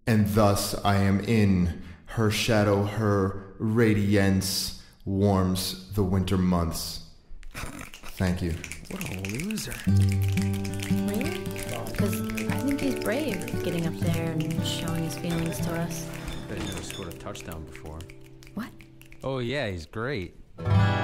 and thus I am in her shadow. Her radiance warms the winter months. Thank you. What a loser. Really? Because I think he's brave getting up there and showing his feelings to us. I bet he never scored a touchdown before. What? Oh yeah, he's great.